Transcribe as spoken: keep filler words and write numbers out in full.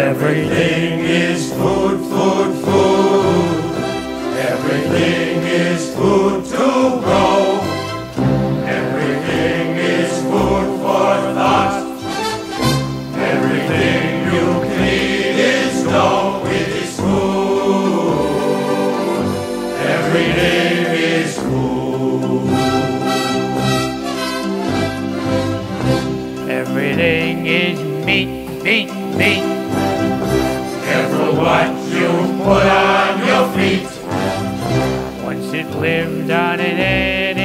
Everything is food, food, food. Everything is food to go. Everything is food for thought. Everything you can eat is dough. It is food. Everything is food. Everything is meat, meat, meat. Careful what you put on your feet. Once it lived on an